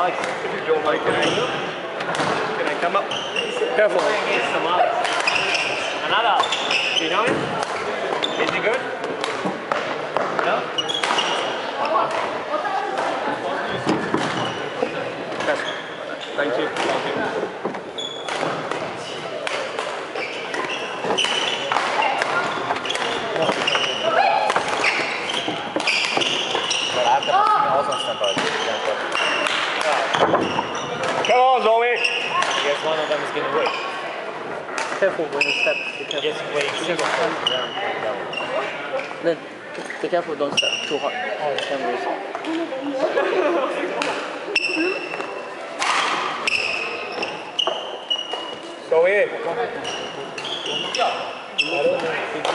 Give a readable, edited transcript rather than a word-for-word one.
Nice. Your leg, can I come up? Careful. Another. Do you know him? Is he good? No? Thank you. Thank you. But after also stand by. Come on, Zoe. I guess one of them is getting away. Careful when you step. Be careful. Just waiting single steps down. Then, be careful, don't step too hard. Oh, camera is. Zoe. I don't know.